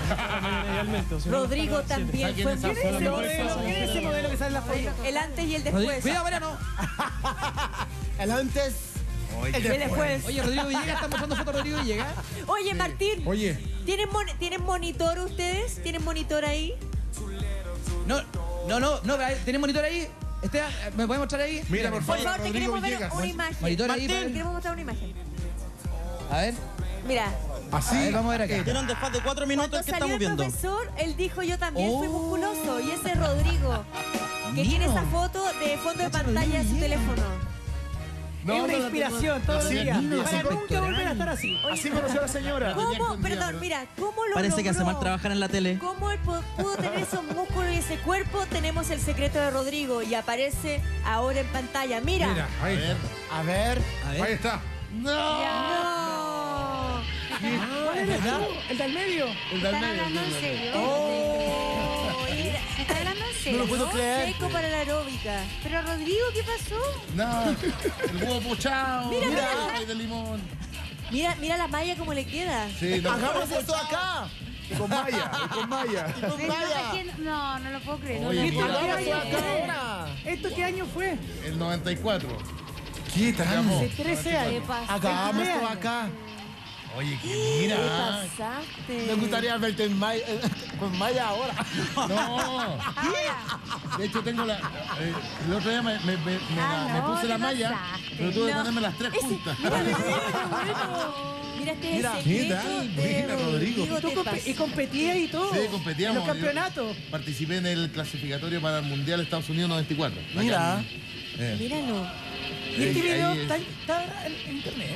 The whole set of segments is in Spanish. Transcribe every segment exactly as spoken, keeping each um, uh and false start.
Rodrigo también fue muy ¿Quién es ese modelo? famoso. ¿Quién es ese modelo que sale en la foto? El antes y el después. Cuidado, Mariano. El antes. El después. Oye, Rodrigo Villegas, están mostrando fotos de Rodrigo Villegas. Oye, Martín. Oye. ¿Tienen, mon ¿Tienen monitor ustedes? ¿Tienen monitor ahí? No, no, no, no, ¿tienen monitor ahí? Esteban, ¿me puede mostrar ahí? Mira, por Por favor, favor, te Rodrigo queremos ver Villegas. una imagen. Monitor ahí, Martín, para- queremos mostrar una imagen. A ver, Mira, así. A ver, vamos a ver acá. Tienen después de cuatro minutos cuando que salió estamos el viendo. profesor, él dijo yo también fui Oh. musculoso. Y ese es Rodrigo, que Nino. tiene esa foto de fondo de pantalla de su teléfono. Es una inspiración todos los días. Nino, Para ese nunca volver a estar así. Oye, Así conoció a la señora. ¿Cómo? Perdón, mira, ¿cómo lo Parece que hace logró? mal trabajar en la tele. ¿Cómo él pu- pudo tener esos músculos y ese cuerpo? Tenemos el secreto de Rodrigo y aparece ahora en pantalla. Mira. Mira, ahí está. A ver. A Ahí ver. está. No. ¿Cuál eres tú? ¿El del medio? El del ¿Están medio. hablando en serio? Oh, mira. ¿Están hablando en No serio? lo puedo creer. Seco para la aeróbica. Pero Rodrigo, ¿qué pasó? No, el huevo pochado. Mira, Mira, mira. ay, de limón. Mira, mira la malla como le queda. Sí, no. Hagamos esto acá. Y con Maya, y con Maya. Pero no, Vaya. es que no, no lo puedo creer. Oye, No, mira. no, Hagamos esto no, acá no. ahora. ¿Esto qué año fue? El noventa y cuatro. ¿Qué tal? Hace trece años. Hagamos esto acá. Oye, que ¿Qué mira. pasaste? Me gustaría verte en Maya, con Maya ahora. No. De hecho, tengo la. eh, el otro día me, me, me, me Ah, la- me no, puse te la malla, pasaste. pero tuve que No. ponerme las tres Ese- juntas. Mira, mira, bueno. Mira, este Mira, es el ¿qué secreto tal? de Mira, Rodrigo. Rodrigo. Tú te comp- pasó. y competías y todo. Sí, competíamos. En los campeonatos. Yo participé en el clasificatorio para el Mundial Estados Unidos noventa y cuatro. Acá Mira. en- eh. Míralo. Y este Ahí- video ahí es. está, está en en internet.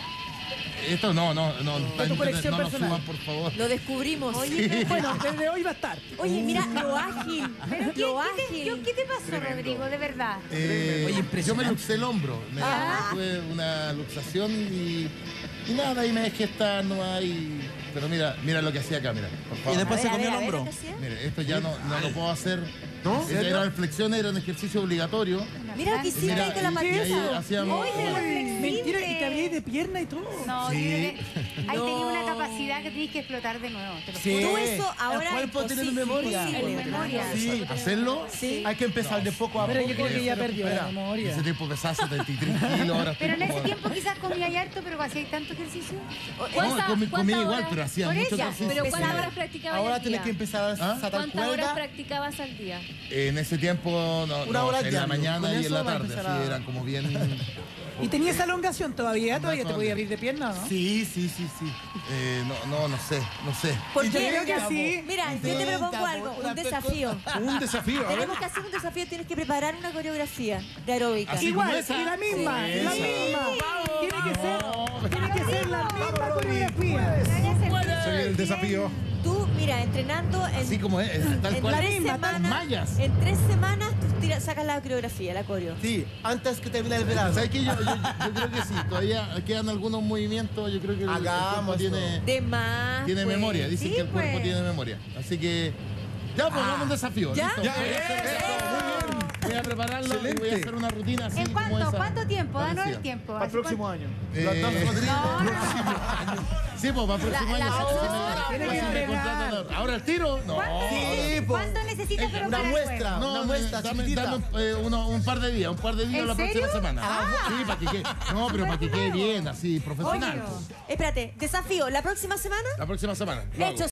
Esto no, no, no. está en tu internet, colección no lo personal. suban, por favor. Lo descubrimos. Oye, Bueno, desde hoy va a estar. Oye, mira lo ágil. ¿Pero qué, Lo qué te, ágil. ¿qué te pasó, Rodrigo? De verdad. Eh, Oye, yo impresionante. me luxé el hombro. Me Ah. tuve una luxación y, y nada, ahí me dejé estar, no hay. Pero mira, mira lo que hacía acá, mira. Por Y favor. después A se ver, a comió ver, el a ver, hombro. ¿qué hacía? Mire, esto ya no, no lo puedo hacer. ¿No? Esta era flexión, era un ejercicio obligatorio. Mira lo que hiciste Mira, ahí con la y- y ahí patita. hacíamos. Uy, pero flexible. Mentira, y te abrías de pierna y todo. No, Sí. yo creo que ahí No. tenía una capacidad que tienes que explotar de nuevo. Te lo Sí. juro. Tú eso ahora El cuerpo tiene imposible, memoria. imposible. En memoria. Sí. ¿Hacerlo? Sí. Hay que empezar de poco a Pero poco. yo creo que ya Pero perdió la espera. En memoria. ese tiempo pesaba setenta y tres kilos, ahora Pero en estoy ese como- tiempo quizás comía harto, pero hacías tanto ejercicio. No, comí, comí igual, pero hacía Por mucho ella, ejercicio. pero Sí. ¿cuántas horas practicabas Ahora al día? tienes que empezar a ¿Ah? saltar ¿Cuántas horas cuerda. practicabas al día? En ese tiempo, no, Una no, hora en la diario. mañana Con y en eso la va a tarde, empezar así a- eran como bien. ¿Y tenías esa elongación todavía? ¿Todavía te Bastante. podía abrir de pierna o no? Sí, sí, sí, sí. Eh, no, no, no sé, no sé. ¿Por Yo qué? creo que sí. Mira, yo te propongo algo, un desafío. Un desafío, a ver. Tenemos que hacer un desafío, tienes que preparar una coreografía de aeróbica. Así como Igual, esa. y la misma, Sí. la Esa. misma. Tiene que ser, tiene que ser la misma coreografía. Se viene el desafío. Tú, mira, entrenando en, Así como es, tal en cual. tres misma, tal- semanas, mallas. en tres semanas tú tira- sacas la coreografía, la coreo. Sí, antes que termine el verano. ¿Sabes qué? Yo, yo, yo creo que sí, todavía quedan algunos movimientos, yo creo que el, el cuerpo Hagamos tiene, De más. tiene pues. memoria, dicen Sí, que el cuerpo pues. tiene memoria. Así que, ya, pues hagamos un desafío. ¿Ya? ¿listo? Ya, Voy a hacer eso, esto, muy bien. Voy a prepararlo y voy a Excelente. hacer una rutina así ¿En como cuánto? esa. ¿Cuánto tiempo? Danos parecida. el tiempo. Para el Así próximo año. Eh, Los dos Rodrigo. No, no, Sí, pues para el próximo La- año. la- sí, sí, ahora, me- tiene sí, que me entregar. contratan ahora. ¿Ahora el tiro? No. Sí, po. ¿Cuánto necesitas para Una operar el muestra, cuerpo? una No, muestra dame, chiquitita. dame, eh, uno- un par de días, un par de días ¿En la próxima serio? semana. Sí, para que quede. No, pero para que quede bien, así, profesional. Obvio. pues. Espérate, desafío, la próxima semana. La próxima semana. lo hago. Hecho.